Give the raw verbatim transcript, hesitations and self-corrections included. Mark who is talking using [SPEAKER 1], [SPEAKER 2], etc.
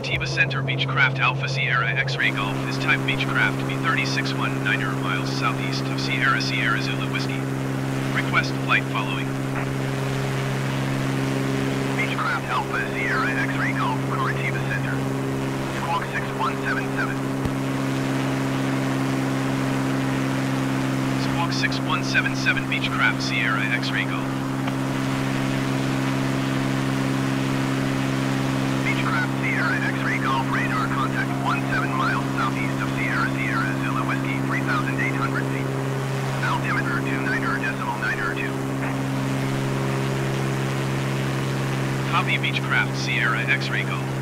[SPEAKER 1] Moratiba Center, Beechcraft Alpha Sierra X-Ray Golf is type Beechcraft B three six one nine miles southeast of Sierra Sierra Zulu Whiskey. Request flight following. Beechcraft Alpha Sierra X-Ray Golf, Moratiba Center. Squawk six one seven seven. Squawk six one seven seven Beechcraft Sierra X-Ray Golf. Beechcraft Sierra X-Ray Golf, radar contact one seven miles southeast of Sierra Sierra Zulu Whiskey, three thousand eight hundred feet. Altimeter two nine decimal nine two. Copy Beechcraft Sierra X-Ray Golf.